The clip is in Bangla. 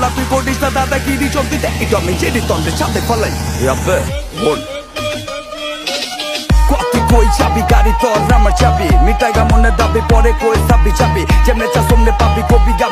বলা তুই করিস না দাদাগিরি চলতি একটু আমি জেরি তন্ডে ছাদে ফলাই আবে বল কত কই চাবি গাড়ি তোর আমার চাবি মিটাইগা মনে দাবি পরে কই চাবি চাবি যেমনে চা সামনে পাবি কবি